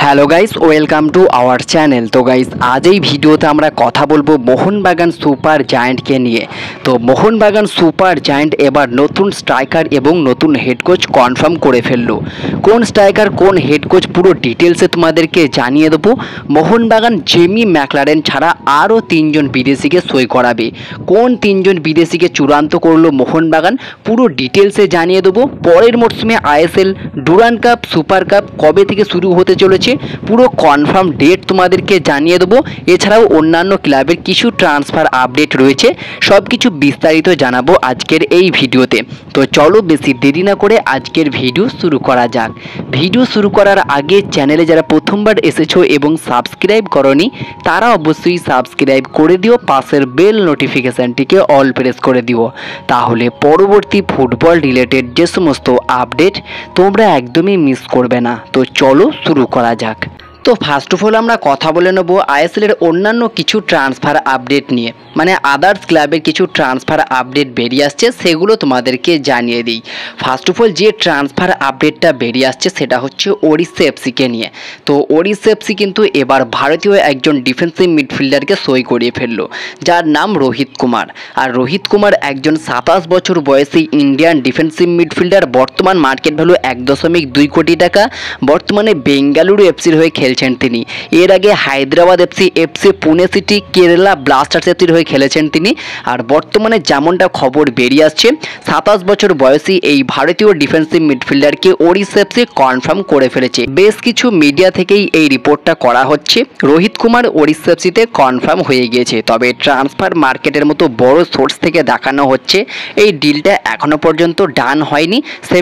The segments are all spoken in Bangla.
Hello guys, welcome to our channel. তো গাইস, আজ এই ভিডিওতে আমরা কথা বলবো মোহনবাগান সুপার জায়ান্টকে নিয়ে। তো মোহনবাগান সুপার জায়ান্ট এবার নতুন স্ট্রাইকার এবং নতুন হেড কোচ কনফার্ম করে ফেললো। কোন স্ট্রাইকার, কোন হেড কোচ, পুরো ডিটেলসে তোমাদেরকে জানিয়ে দেবো। মোহনবাগান জেমি ম্যাকলারেন ছাড়া আরও 3জন বিদেশিকে সই করাবে। কোন 3জন বিদেশিকে চূড়ান্ত করলো মোহনবাগান, পুরো ডিটেলসে জানিয়ে দেবো। পরের মরশুমে ISL, Durand Cup, Super Cup কবে থেকে শুরু হতে চলেছে পুরো কনফার্ম ডেট তোমাদেরকে জানিয়ে দেবো। এছাড়াও অন্যান্য ক্লাবের কিছু ট্রান্সফার আপডেট রয়েছে, সব কিছু বিস্তারিত জানাবো আজকের এই ভিডিওতে। তো চলো বেশি দেরি না করে আজকের ভিডিও শুরু করা যাক। ভিডিও শুরু করার আগে চ্যানেলে যারা প্রথমবার এসেছো এবং সাবস্ক্রাইব করনি তারা অবশ্যই সাবস্ক্রাইব করে দিও, পাশের বেল নোটিফিকেশানটিকে অল প্রেস করে দিও, তাহলে পরবর্তী ফুটবল রিলেটেড যে সমস্ত আপডেট তোমরা একদমই মিস করবে না। তো চলো শুরু করা যাক। তো ফার্স্ট অফ অল আমরা কথা বলে নেব আইএসএলের অন্যান্য কিছু ট্রান্সফার আপডেট নিয়ে, মানে আদার্স ক্লাবের কিছু ট্রান্সফার আপডেট বেরিয়ে আসছে, সেগুলো তোমাদেরকে জানিয়ে দিই। ফার্স্ট অফ অল যে ট্রান্সফার আপডেটটা বেরিয়ে আসছে সেটা হচ্ছে ওড়িশা এফসিকে নিয়ে। তো ওড়িশা এফসি কিন্তু এবার ভারতীয় একজন ডিফেন্সিভ মিডফিল্ডারকে সই করিয়ে ফেললো, যার নাম রোহিত কুমার। আর রোহিত কুমার একজন 27 বছর বয়সী ইন্ডিয়ান ডিফেন্সিভ মিডফিল্ডার। বর্তমান মার্কেট ভ্যালু 1.2 কোটি টাকা। বর্তমানে বেঙ্গালুরু এফসির হয়ে খেলছেন তিনি। এর আগে Hyderabad FC, Pune City, Kerala Blasters এফসির হয়ে খেলেছেন তিনি। আর বর্তমানে যেমনটা খবর বেরিয়ে আসছে, 27 বছর বয়সী এই ভারতীয় ডিফেন্সিভ মিডফিল্ডারকে ওড়িশা এফসি কনফার্ম করে ফেলেছে। বেশ কিছু মিডিয়া থেকেই এই রিপোর্টটা করা হচ্ছে, রোহিত কুমার ওড়িশা এফসিতে কনফার্ম হয়ে গিয়েছে। তবে ট্রান্সফার মার্কেটের মতো বড় সোর্স থেকে দেখানো হচ্ছে এই ডিলটা এখনো পর্যন্ত ডান হয়নি,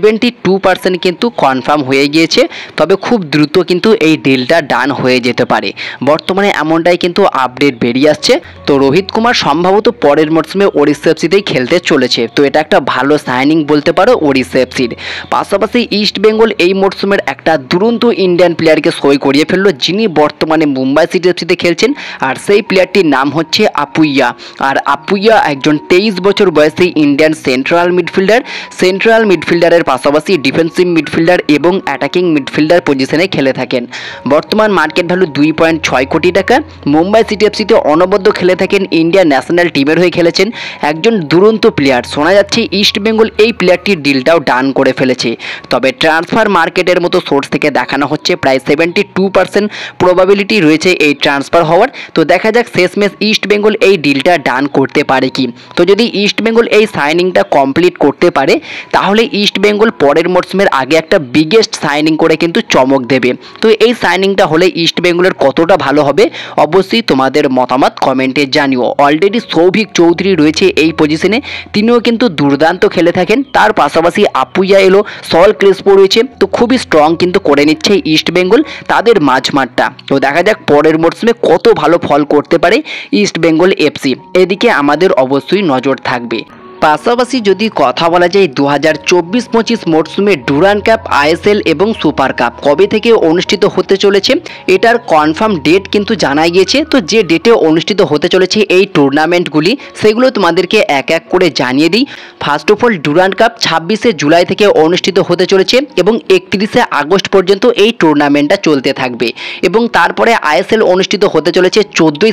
72% কিন্তু কনফার্ম হয়ে গিয়েছে। তবে খুব দ্রুত কিন্তু এই ডিলটা ডান হয়ে যেতে পারে, বর্তমানে এমনটাই কিন্তু আপডেট বেরিয়ে আসছে। তো রোহিত কুমার সম্ভবত পরের মরশুমে ওড়িশা এফসিতেই খেলতে চলেছে। তো এটা একটা ভালো সাইনিং বলতে পারো ওড়িশা এফসির। পাশাপাশি ইস্ট বেঙ্গল এই মরশুমের একটা দুরন্ত ইন্ডিয়ান প্লেয়ারকে সই করিয়ে ফেললো, যিনি বর্তমানে মুম্বাই সিটি এফসিতে খেলছেন। আর সেই প্লেয়ারটির নাম হচ্ছে আপুইয়া। আর আপুইয়া একজন 23 বছর বয়সী ইন্ডিয়ান সেন্ট্রাল মিডফিল্ডারের পাশাপাশি ডিফেন্সিভ মিডফিল্ডার এবং অ্যাটাকিং মিডফিল্ডার পজিশনে খেলে থাকেন। বর্তমান মার্কেট ভ্যালু 2.6 কোটি টাকা। মুম্বাই সিটি এফসিতে অনবদ্য খেলে থাকেন, ইন্ডিয়ান ন্যাশনাল টিমের হয়ে খেলেছেন, একজন দুরন্ত প্লেয়ার। শোনা যাচ্ছে ইস্ট বেঙ্গল এই প্লেয়ারটির ডিলটাও ডান করে ফেলেছে। তবে ট্রান্সফার মার্কেটের মতো সোর্স থেকে দেখানো হচ্ছে প্রায় 72% প্রবাবিলিটি রয়েছে এই ট্রান্সফার হওয়ার। তো দেখা যাক শেষমেশ ইস্ট বেঙ্গল এই ডিলটা ডান করতে পারে কি। তো যদি ইস্ট বেঙ্গল এই সাইনিংটা কমপ্লিট করতে পারে তাহলে ইস্ট বেঙ্গল পরের মরশুমের আগে একটা বিগেস্ট সাইনিং করে কিন্তু চমক দেবে। তো এই সাইনিংটা হলে ইস্ট বেঙ্গলের কতটা ভালো হবে অবশ্যই তোমাদের মতামত কমেন্টে জানিও। অলরেডি সৌভিক চৌধুরী রয়েছে এই পজিশনে, তিনিও কিন্তু দুর্দান্ত খেলে থাকেন। তার পাশাপাশি আপুইয়া এলো, সল ক্রেসপো রয়েছে। তো খুবই স্ট্রং কিন্তু করে নিচ্ছে ইস্ট বেঙ্গল তাদের মাঝমাঠটা। তো দেখা যাক পরের মরশুমে কত ভালো ফল করতে পারে ইস্ট বেঙ্গল এফসি, এদিকে আমাদের অবশ্যই নজর থাকবে। পাশাপাশি যদি কথা বলা যায় 2024-25 মরশুমে ডুরান্ড কাপ, আইএসএল এবং সুপার কাপ কবে থেকে অনুষ্ঠিত হতে চলেছে এটার কনফার্ম ডেট কিন্তু জানা গিয়েছে। তো যে ডেটে অনুষ্ঠিত হতে চলেছে এই টুর্নামেন্টগুলি সেগুলো তোমাদেরকে এক এক করে জানিয়ে দিই। First of all Durand Cup 26শে জুলাই থেকে অনুষ্ঠিত হতে চলেছে এবং 31শে আগস্ট পর্যন্ত এই টুর্নামেন্টটা চলতে থাকবে। এবং তারপরে আইএসএল অনুষ্ঠিত হতে চলেছে 14ই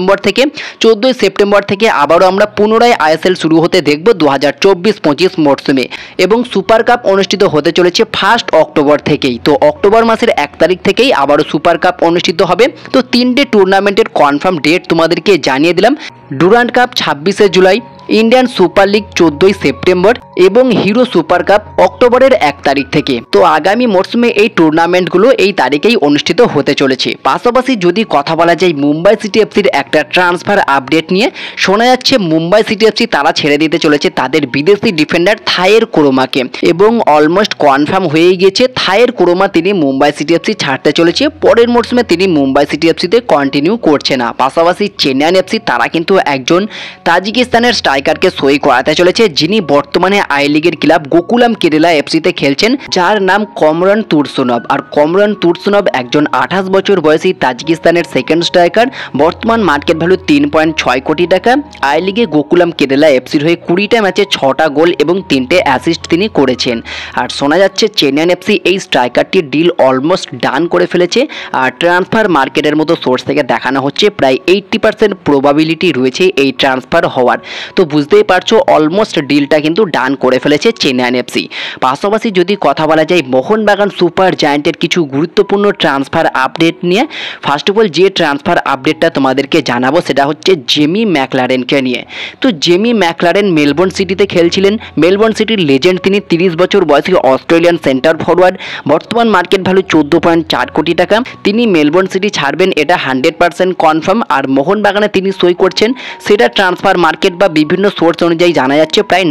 সেপ্টেম্বর থেকে আবারও আমরা পুনরায় আইএসএল শুরু হতে দেখব 2024-25 মরশুমে। এবং সুপার কাপ অনুষ্ঠিত হতে চলেছে 1 অক্টোবর থেকেই। তো অক্টোবর মাসের 1 তারিখ থেকেই আবারও সুপার কাপ অনুষ্ঠিত হবে। তো 3টে টুর্নামেন্টের কনফার্ম ডেট তোমাদেরকে জানিয়ে দিলাম। ডুরান্ড কাপ 26শে জুলাই, ইন্ডিয়ান সুপার লিগ 14ই সেপ্টেম্বর এবং হিরো সুপার কাপ অক্টোবরের 1 তারিখ থেকে। তো আগামী মরশুমে এই টুর্নামেন্টগুলো এই তারিখেই অনুষ্ঠিত হতে চলেছে। পাশাপাশি যদি কথা বলা যায় মুম্বাই সিটি এফসির একটা ট্রান্সফার আপডেট নিয়ে, শোনা যাচ্ছে মুম্বাই সিটি এফসি তারা ছেড়ে দিতে চলেছে তাদের বিদেশি ডিফেন্ডার থায়ের কোরোমাকে, এবং অলমোস্ট কনফার্ম হয়ে গিয়েছে থায়ের কোরোমা তিনি মুম্বাই সিটি এফসি ছাড়তে চলেছে। পরের মরশুমে তিনি মুম্বাই সিটি এফসিতে কন্টিনিউ করছে না। পাশাপাশি চেন্নাই এফসি তারা কিন্তু একজন তাজিকিস্তানের স্ট্রাইকারকে সই করাতে চলেছে, যিনি বর্তমানে আই লিগের ক্লাব গোকুলাম কেরালা এফসিতে খেলছেন, যার নাম কমরান তুরসুনভ। আর কমরান তুরসুনভ একজন 28 বছর বয়সী তাজিকিস্তানের সেকেন্ড স্ট্রাইকার। বর্তমান মার্কেট ভ্যালু 3.6 কোটি টাকা। আই লিগে গোকুলাম কেরালা এফসির হয়ে 20টা ম্যাচে 6টা গোল এবং 3টে অ্যাসিস্ট তিনি করেছেন। আর শোনা যাচ্ছে চেন্নাই এফসি এই স্ট্রাইকারটির ডিল অলমোস্ট ডান করে ফেলেছে। আর ট্রান্সফার মার্কেটের মতো সোর্স থেকে দেখানো হচ্ছে প্রায় 80% প্রবাবিলিটি রয়েছে এই ট্রান্সফার হওয়ার। তো বুঝতেই পারছো অলমোস্ট ডিলটা কিন্তু ডান করে ফেলেছে চেন্নাই এফসি। পাশাপাশি যদি কথা বলা যায় মোহনবাগান সুপার জায়ান্টের কিছু গুরুত্বপূর্ণ ট্রান্সফার আপডেট নিয়ে, ফার্স্ট অফ অল যে ট্রান্সফার আপডেটটা তোমাদেরকে জানাবো সেটা হচ্ছে জেমি ম্যাকলারেনকে নিয়ে। তো জেমি ম্যাকলারেন মেলবোর্ন সিটিতে খেলছিলেন। মেলবোর্ন সিটির লেজেন্ড তিনি, 30 বছর বয়সী অস্ট্রেলিয়ান সেন্টার ফরওয়ার্ড। বর্তমান মার্কেট ভ্যালু 14.4 কোটি টাকা। তিনি মেলবোর্ন সিটি ছাড়বেন এটা 100% কনফার্ম। আর মোহনবাগানে তিনি সই করছেন সেটা ট্রান্সফার মার্কেট বা বিভিন্ন সোর্স অনুযায়ী জানা যাচ্ছে প্রায়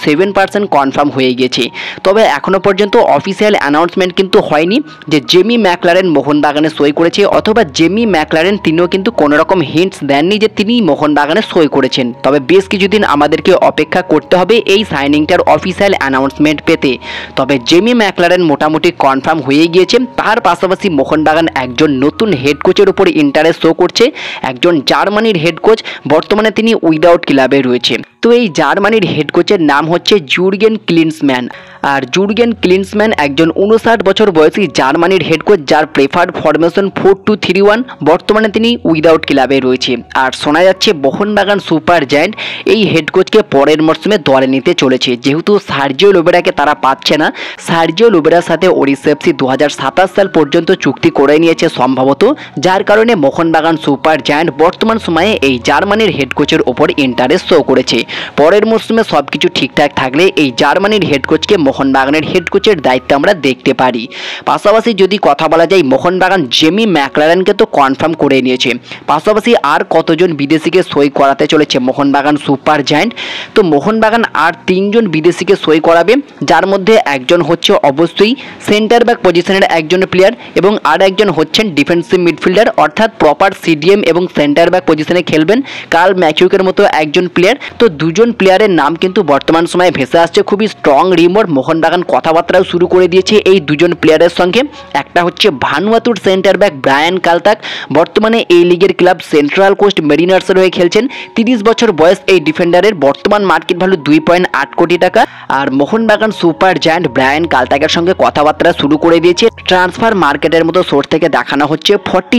97% কনফার্ম হয়ে গেছে। তবে এখনও পর্যন্ত অফিসিয়াল অ্যানাউন্সমেন্ট কিন্তু হয়নি যে জেমি ম্যাকলারেন মোহনবাগানে সই করেছে, অথবা জেমি ম্যাকলারেন তিনিও কিন্তু কোনো রকম হিন্টস দেননি যে তিনি মোহনবাগানে সই করেছেন। তবে বেশ কিছুদিন আমাদেরকে অপেক্ষা করতে হবে এই সাইনিংটার অফিসিয়াল অ্যানাউন্সমেন্ট পেতে। তবে জেমি ম্যাকলারেন মোটামুটি কনফার্ম হয়ে গিয়েছে। তার পাশাপাশি মোহনবাগান একজন নতুন হেড কোচের উপর ইন্টারেস্ট শো করছে, একজন জার্মানির হেড কোচ। বর্তমানে তিনি উইদাউট ক্লাবে রয়েছে। তো এই জার্মানির হেড কোচের নাম হচ্ছে জুর্গেন ক্লিন্সম্যান। আর জুর্গেন ক্লিন্সম্যান একজন 59 বছর বয়সী জার্মানির হেড কোচ, যার প্রেফার্ড ফরমেশন 4-2-3-1। বর্তমানে তিনি উইদাউট ক্লাবে রয়েছে। আর শোনা যাচ্ছে মোহনবাগান সুপার জায়ান্ট এই হেড কোচকে পরের মরশুমে দলে নিতে চলেছে। যেহেতু সার্জিও লোবেরাকে তারা পাচ্ছে না, সার্জিও লোবেরার সাথে ওড়িশা এফসি 2027 সাল পর্যন্ত চুক্তি করে নিয়েছে সম্ভবত, যার কারণে মোহনবাগান সুপার জায়ান্ট বর্তমান সময়ে এই জার্মানির হেড কোচের ওপর ইন্টারেস্ট শো করেছে। পরের মরশুমে সবকিছু ঠিকঠাক থাকলে এই জার্মানির হেড কোচকে মোহনবাগানের হেড কোচের দায়িত্ব আমরা দেখতে পারি। পাশাপাশি যদি কথা বলা যায় মোহনবাগান জেমি ম্যাকলারেনকে তো কনফার্ম করে নিয়েছে। পাশাপাশি আর কতজন বিদেশিকে সই করাতে চলেছে মোহনবাগান সুপার জায়ান্ট? তো মোহনবাগান আর 3 জন বিদেশিকে সই করাবে, যার মধ্যে একজন হচ্ছে অবশ্যই সেন্টার ব্যাক পজিশনের একজন প্লেয়ার এবং আর একজন হচ্ছেন ডিফেন্সিভ মিডফিল্ডার, অর্থাৎ প্রপার সিডিএম এবং সেন্টার ব্যাক পজিশনে খেলবেন কার্ল ম্যাকিউকের মতো একজন প্লেয়ার। তো দুজন প্লেয়ারের নাম কিন্তু বর্তমান সময়ে ভেসে আসছে, খুবই স্ট্রং রিমোট। মোহনবাগান কথাবার্তাও শুরু করে দিয়েছে এই দুজন প্লেয়ারের সঙ্গে। একটা হচ্ছে ভানুয়াতুর সেন্টার ব্যাক ব্রায়ান কালতাক, বর্তমানে এই লিগের ক্লাব সেন্ট্রাল কোস্ট মেরিনার্সের হয়ে খেলছেন। 30 বছর বয়স এই ডিফেন্ডারের, বর্তমান মার্কেট ভ্যালু 2.8 কোটি টাকা। আর মোহনবাগান সুপার জায়ান্ট ব্রায়ান কালতাকের সঙ্গে কথাবার্তা শুরু করে দিয়েছে। ট্রান্সফার মার্কেটের মতো সোর্স থেকে দেখানো হচ্ছে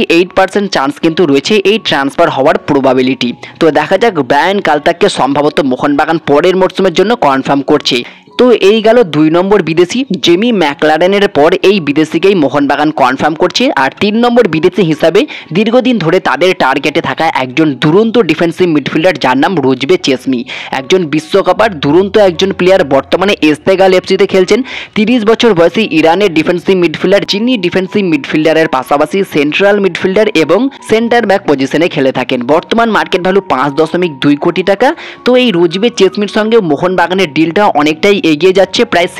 48% চান্স কিন্তু রয়েছে এই ট্রান্সফার হওয়ার প্রবাবিলিটি। তো দেখা যাক, ব্রায়ান কালতাককে সম্ভবত মোহনবাগান পরের মরশুমের জন্য কনফার্ম করছে। তো এই গেল 2 নম্বর বিদেশি। জেমি ম্যাকলারেনের পর এই বিদেশিকেই মোহনবাগান কনফার্ম করছে। আর 3 নম্বর বিদেশি হিসাবে দীর্ঘদিন ধরে তাদের টার্গেটে থাকা একজন দুরন্ত ডিফেন্সিভ মিডফিল্ডার, যার নাম রোজবে চেসমি, একজন বিশ্বকাপার দুরন্ত একজন প্লেয়ার। বর্তমানে এস্তেগাল এফসিতে খেলছেন। 30 বছর বয়সী ইরানের ডিফেন্সিভ মিডফিল্ডার, যিনি ডিফেন্সিভ মিডফিল্ডারের পাশাপাশি সেন্ট্রাল মিডফিল্ডার এবং সেন্টার ব্যাক পজিশনে খেলে থাকেন। বর্তমান মার্কেট ভ্যালু 5.2 কোটি টাকা। তো এই রোজবে চেসমির সঙ্গে মোহনবাগানের ডিলটা অনেকটাই এগিয়ে যাচ্ছে, প্রায়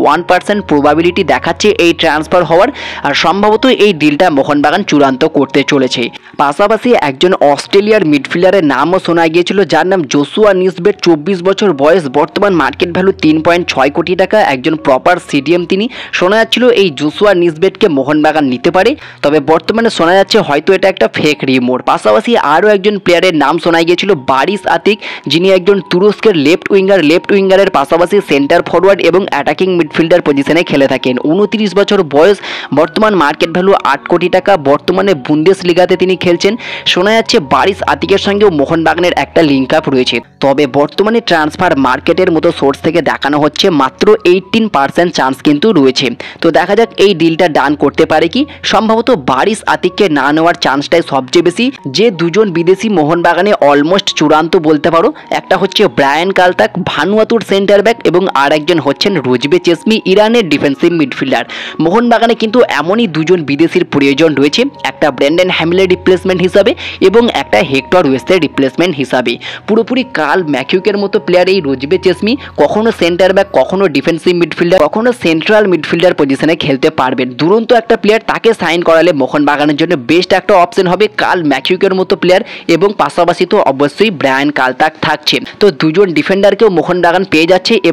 61% প্রবাবিলিটি দেখাচ্ছে এই ট্রান্সফার হওয়ার। আর সম্ভবত এই ডিলটা মোহনবাগান চূড়ান্ত করতে চলেছে। পাশাপাশি একজন অস্ট্রেলিয়ার মিডফিল্ডারের নামও শোনা গিয়েছিল, যার নাম জোশুয়া নিসবেট, 24 বছর বয়স, বর্তমান মার্কেট ভ্যালু 3.6 কোটি টাকা, একজন প্রপার সিডিএম তিনি। শোনা যাচ্ছিল এই জোশুয়া নিসবেটকে মোহনবাগান নিতে পারে, তবে বর্তমানে শোনা যাচ্ছে হয়তো এটা একটা ফেক রিমোট। পাশাপাশি আরও একজন প্লেয়ারের নাম শোনা গিয়েছিল বারিস আতিক, যিনি একজন তুরস্কের লেফট উইঙ্গারের পাশাপাশি সেন্টার ফরওয়ার্ড এবং অ্যাটাকিং মিডফিল্ডার পজিশনে খেলে থাকেন। 29 বছর বয়স, বর্তমান মার্কেট ভ্যালু 8 কোটি টাকা, বর্তমানে বুন্দেসলিগাতে তিনি খেলছেন। শোনা যাচ্ছে বারিস আতিকের সঙ্গেও মোহনবাগানের একটা লিঙ্ক আপ রয়েছে। তবে বর্তমানে ট্রান্সফার মার্কেটের মতো সোর্স থেকে দেখানো হচ্ছে মাত্র 18% চান্স কিন্তু রয়েছে। তো দেখা যাক এই ডিলটা ডান করতে পারে কি। সম্ভবত বারিস আতিককে না নেওয়ার চান্সটাই সবচেয়ে বেশি। যে দুজন বিদেশি মোহনবাগানে অলমোস্ট চূড়ান্ত বলতে পারো, একটা হচ্ছে ব্রায়ান কালতাক ভানুয়াতুর সেন্টার ব্যাক এবং আর একজন হচ্ছেন রোজবে চেসমি ইরানের ডিফেন্সিভ মিডফিল্ডার। মোহনবাগানে কিন্তু এমনই দুজন বিদেশির প্রয়োজন রয়েছে, একটা ব্র্যান্ডন হ্যামিলের রিপ্লেসমেন্ট হিসাবে এবং একটা হেক্টর ওয়েস্টের রিপ্লেসমেন্ট হিসাবে। পুরোপুরি কার্ল ম্যাকিউকের মতো প্লেয়ার এই রোজবে চেসমি, কখনো সেন্টার ব্যাক, কখনো ডিফেন্সিভ মিডফিল্ডার, কখনো সেন্ট্রাল মিডফিল্ডার পজিশনে খেলতে পারবেন। দুরন্ত একটা প্লেয়ার, তাকে সাইন করালে মোহনবাগানের জন্য বেস্ট একটা অপশন হবে কার্ল ম্যাকিউকের মতো প্লেয়ার। এবং পাশাপাশি তো অবশ্যই ব্রায়ান কালতাক থাকছে। তো দুজন ডিফেন্ডারকেও মোহনবাগান পেয়ে যাচ্ছে এবং একজন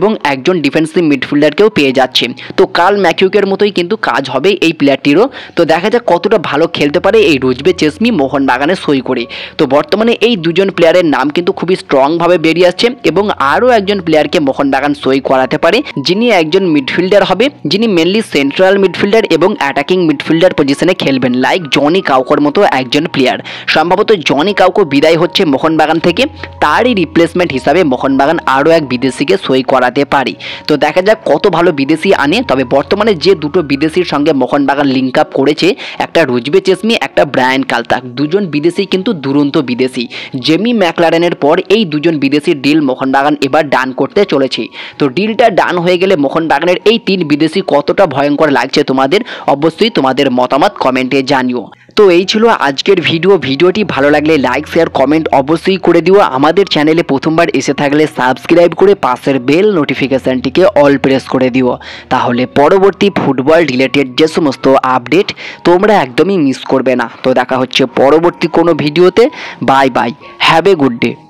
একজন ডিফেন্সিভ মিডফিল্ডারকেও পেয়ে যাচ্ছে। তো কার্ল ম্যাকিউকের মতোই কিন্তু কাজ হবে এই প্লেয়ারটিরও। তো দেখা যাক কতটা ভালো খেলতে পারে এই রুজবে চেসমি মোহনবাগানে সই করে। তো বর্তমানে এই দুজন প্লেয়ারের নাম কিন্তু খুবই স্ট্রংভাবে বেরিয়ে আসছে এবং আরও একজন প্লেয়ারকে মোহনবাগান সই করাতে পারে, যিনি একজন মিডফিল্ডার হবে, যিনি মেনলি সেন্ট্রাল মিডফিল্ডার এবং অ্যাটাকিং মিডফিল্ডার পজিশনে খেলবেন, লাইক জনি কাউকোর মতো একজন প্লেয়ার। সম্ভবত জনি কাউকো বিদায় হচ্ছে মোহনবাগান থেকে, তারই রিপ্লেসমেন্ট হিসাবে মোহনবাগান আরও এক বিদেশিকে সই করাতে পারে। তো দেখা যাক কত ভালো বিদেশি আনে। তবে বর্তমানে যে দুটো বিদেশির সঙ্গে মোহনবাগান লিঙ্ক আপ করেছে, একটা রুজবে চেসমি, একটা ব্রায়ান কালতাক, দুজন বিদেশি কিন্তু দুরন্ত বিদেশি। জেমি ম্যাকলারেনের পর এই দুজন বিদেশির ডিল মোহনবাগান এবার ডান করতে চলেছে। তো ডিলটা ডান হয়ে গেলে মোহনবাগানের এই তিন বিদেশি কতটা ভয়ঙ্কর লাগছে তোমাদের, অবশ্যই তোমাদের মতামত কমেন্টে জানিও। তো এই ছিল আজকের ভিডিওটি ভালো লাগলে লাইক শেয়ার কমেন্ট অবশ্যই করে দিও। আমাদের চ্যানেলে প্রথমবার এসে থাকলে সাবস্ক্রাইব করে পাশের বেল নোটিফিকেশানটিকে অল প্রেস করে দিও, তাহলে পরবর্তী ফুটবল রিলেটেড যে সমস্ত আপডেট তোমরা একদমই মিস করবে না। তো দেখা হচ্ছে পরবর্তী কোনো ভিডিওতে। Bye bye, have a good day.